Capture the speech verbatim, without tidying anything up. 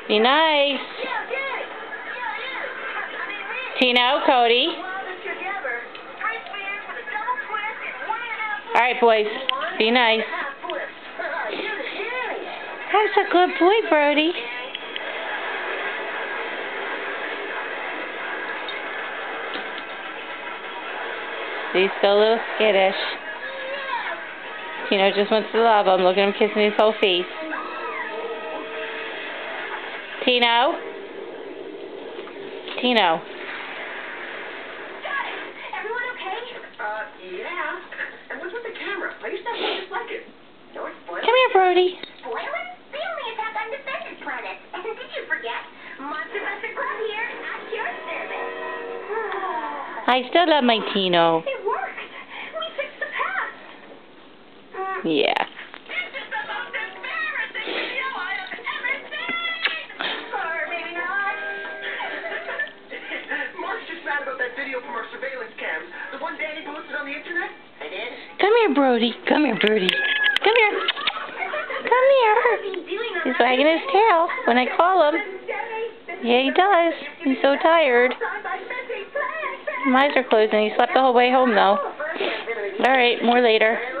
Be nice. Tino, Cody. Alright, boys. Be nice. That's a good boy, Brody. He's still a little skittish. Tino just wants to love him. Look at him kissing his whole face. Tino? Tino. Everyone okay? Uh, yeah. And what's with the camera? I used to have one just like it. No, it's spoiled. Come here, Brody. Spoilers? They only attack undefended planets. And did you forget? Monster Buster Club here at your service. I still love my Tino. It worked. We fixed the past. Yeah. This is the most embarrassing video I have ever seen. Or maybe not. Mark's just mad about that video from our surveillance cams. The one Danny posted on the internet? I did. Come here, Brody. Come here, Brody. Come here. Come here. He's wagging his tail when I call him. Yeah, he does. He's so tired. My eyes are closed and he slept the whole way home, though. Alright, more later.